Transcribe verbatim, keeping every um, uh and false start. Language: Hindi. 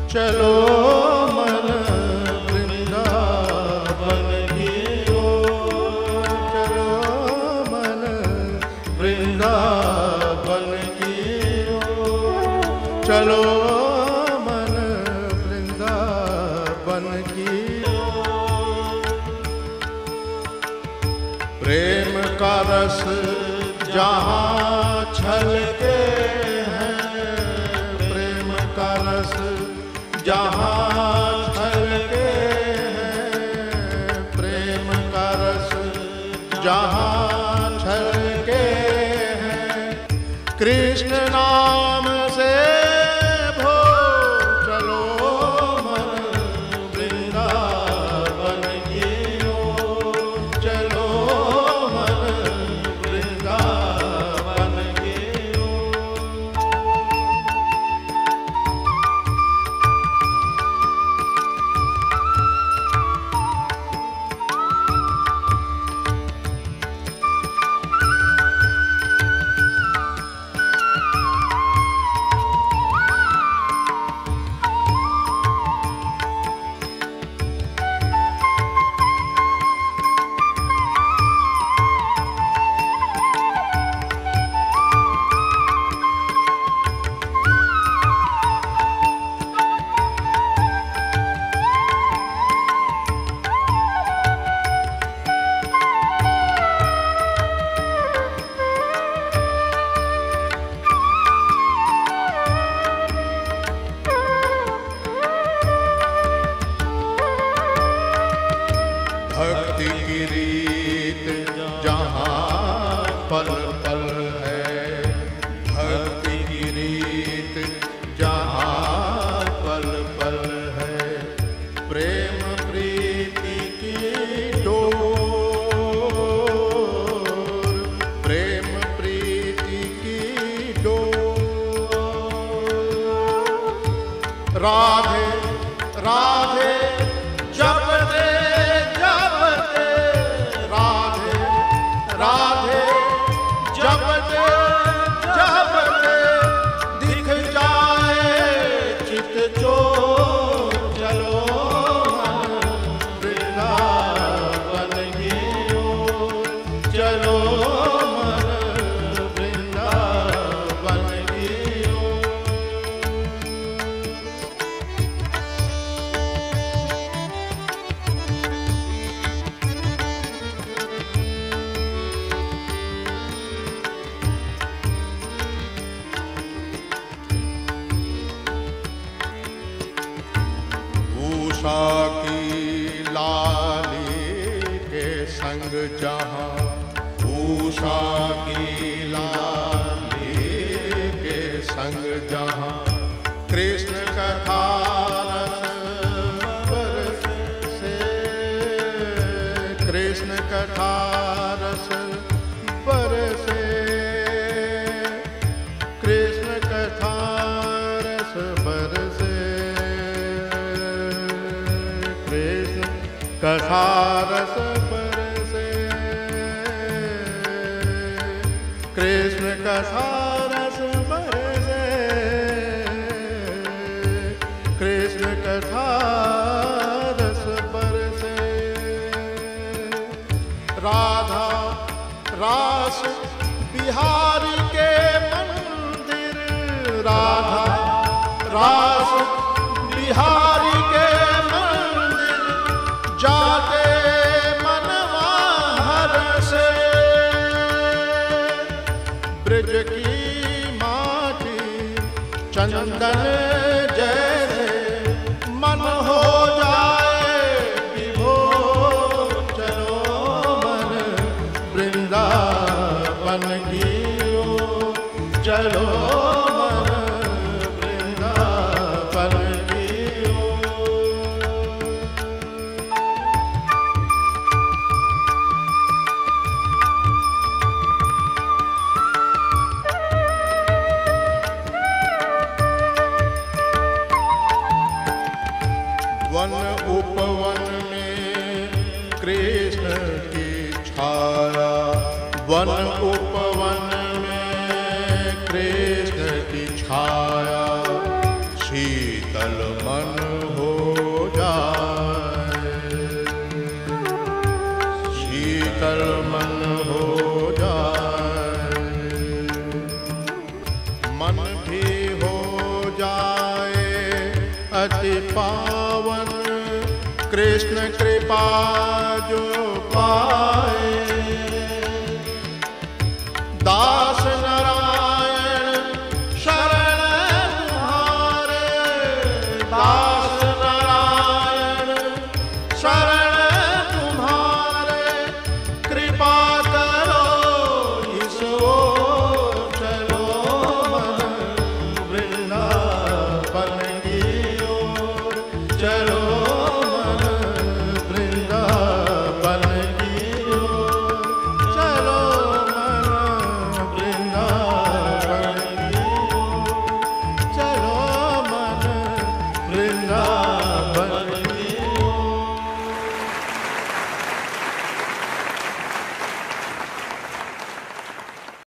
चलो मन वृंदावन की ओर, चलो मन वृंदावन की ओर, चलो मन वृंदावन की ओर। प्रेम का रस जहाँ छलके हैं, प्रेम का रस जहाँ छलके हैं, प्रेम का रस जहाँ छलके हैं, कृष्ण नाम से भो चलो मन वृंदावन की ओर, चलो मन वृंदावन की ओर। भक्ति की रीत जहाँ पल पल है, भक्ति की रीत जहाँ पल पल है, प्रेम प्रीति की डोर, प्रेम प्रीति की डोर। राधे राधे जपते जपते, राधे राधे जपते जपते, दिख जाए चित चोर, चलो मन वृंदावन की ओर, चलो मन वृंदावन की ओर। उषा की लाली के संग जहाँ, उषा की लाली के संग जहाँ, कृष्ण कथा रस बरसे, कृष्ण कथा रस बरसे, कृष्ण कथा रस बरसे, कृष्ण कथा रस बरसे, कृष्ण कथा रस बरसे, कृष्ण कथा रस बरसे। राधा रास बिहारी के मंदिर, राधा रास बिहारी के मंदिर, जाते मनवा हरसे, ब्रज की माटी चंदन जैसे मन हो जाए विभोर, चलो मन वृंदावन की ओर, चलो मन वृंदावन की ओर। वन उपवन में कृष्ण की छाया, वन उपवन में कृष्ण की छाया, शीतल मन शीतल मन हो जाए, मन भी हो जाए अति पावन, कृष्ण कृपा जो पाए। दास नारायण शरण तुम्हारे, दास नारायण शरण तुम्हारे, कृपा करो इस ओर चलो मन वृंदावन की ओर, चलो मन वृंदावन की ओर, चलो मन वृंदावन की ओर, चलो मन वृंदावन